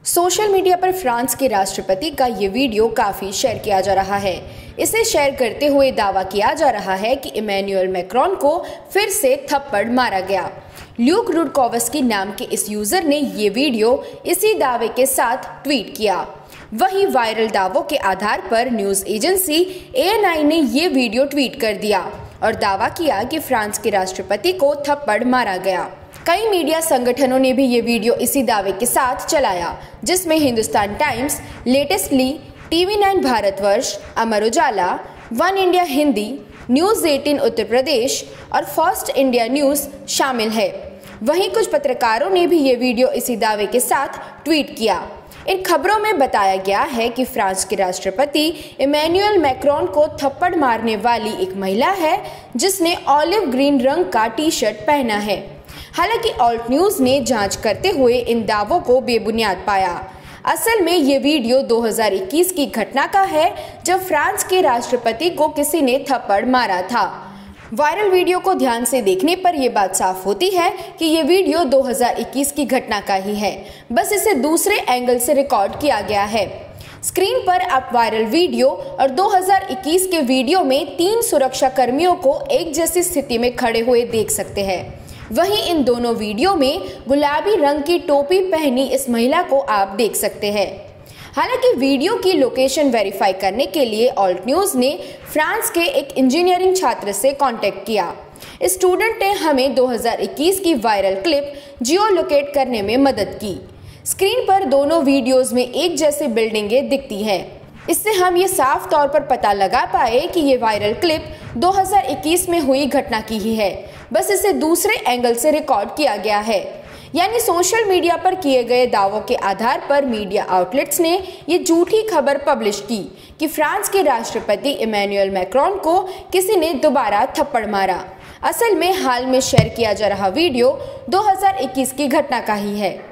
Social media पर France के राष्ट्रपति का ये वीडियो काफी शेयर किया जा रहा है। इसे शेयर करते हुए दावा किया जा रहा है कि इमैनुअल मैक्रोन को फिर से थप्पड़ मारा गया। ल्यूक रुडकॉवस्की नाम के इस यूजर ने ये वीडियो इसी दावे के साथ ट्वीट किया। वहीं वायरल दावों के आधार पर न्यूज एजेंसी ANI ने ये वीडियो ट्वीट कर दिया और दावा किया कि फ्रांस के राष्ट्रपति को थप्पड़ मारा गया। कई मीडिया संगठनों ने भी ये वीडियो इसी दावे के साथ चलाया, जिसमें Hindustan Times, LatestLY, TV9 Bharatvarsh, Amar Ujala, One India Hindi, news 18 Uttar Pradesh और फर्स्ट इंडिया न्यूज़ शामिल है। वहीं कुछ पत्रकारों ने भी ये वीडियो इसी दावे के साथ ट्वीट किया। इन खबरों में बताया गया है कि फ्रांस के राष्ट्रपति इमैनुअल मैक्रोन को थप्पड़ मारने वाली एक महिला है, जिसने ऑलिव ग्रीन रंग का टी-शर्ट पहना है। हालांकि ऑल्ट न्यूज ने जांच करते हुए इन दावों को बेबुनियाद पाया। असल में ये वीडियो 2021 की घटना का है, जब फ्रांस के राष्ट्रपति को किसी ने थप्पड़ मारा था। वायरल वीडियो को ध्यान से देखने पर यह बात साफ होती है कि ये वीडियो 2021 की घटना का ही है, बस इसे दूसरे एंगल से रिकॉर्ड किया गया है। स्क्रीन पर आप वायरल वीडियो और 2021 के वीडियो में 3 सुरक्षा कर्मियों को एक जैसी स्थिति में खड़े हुए देख सकते हैं। वहीं इन दोनों वीडियो में गुलाबी रंग की टोपी पहनी इस महिला को आप देख सकते हैं। हालांकि वीडियो की लोकेशन वेरीफाई करने के लिए ऑल्ट न्यूज ने फ्रांस के एक इंजीनियरिंग छात्र से कांटेक्ट किया। इस स्टूडेंट ने हमें 2021 की वायरल क्लिप जियो लोकेट करने में मदद की। स्क्रीन पर दोनों वीडियोस में एक जैसी बिल्डिंगें दिखती हैं। इससे हम ये साफ तौर पर पता लगा पाए कि ये वायरल क्लिप 2021 में हुई घटना की ही है, बस इसे दूसरे एंगल से रिकॉर्ड किया गया है। यानी सोशल मीडिया पर किए गए दावों के आधार पर मीडिया आउटलेट्स ने ये झूठी खबर पब्लिश की कि फ्रांस के राष्ट्रपति इमैनुअल मैक्रोन को किसी ने दोबारा थप्पड़ मारा। असल में हाल में शेयर किया जा रहा वीडियो 2021 की घटना का ही है।